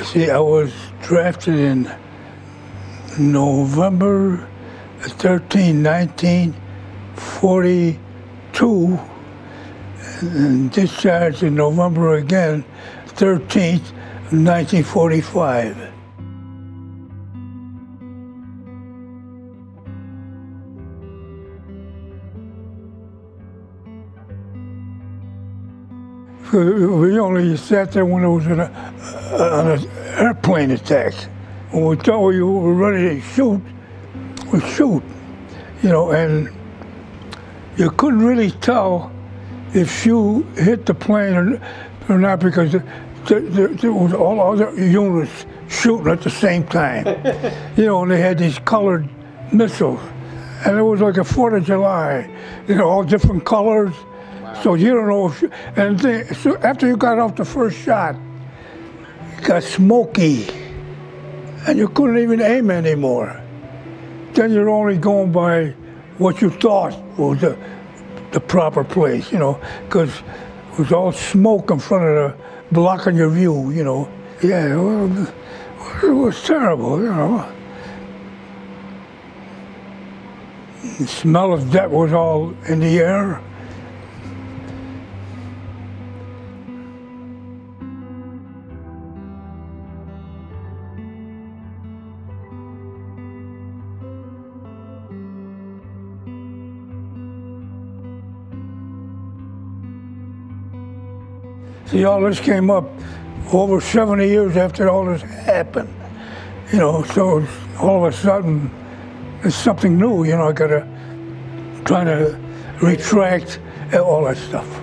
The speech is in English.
See, I was drafted in November 13, 1942, and discharged in November again, 13th, 1945. We only sat there when it was on an airplane attack. When we thought we were ready to shoot, we shoot, you know, and you couldn't really tell if you hit the plane or not because there was all other units shooting at the same time. You know, and they had these colored missiles. And it was like a 4th of July, you know, all different colors. So you don't know if, so after you got off the first shot, it got smoky, and you couldn't even aim anymore. Then you're only going by what you thought was the proper place, you know, because it was all smoke in front of the, blocking your view, you know. Yeah, well, it was terrible, you know. The smell of death was all in the air. See, all this came up over 70 years after all this happened, you know, so all of a sudden it's something new, you know, I gotta try to retract all that stuff.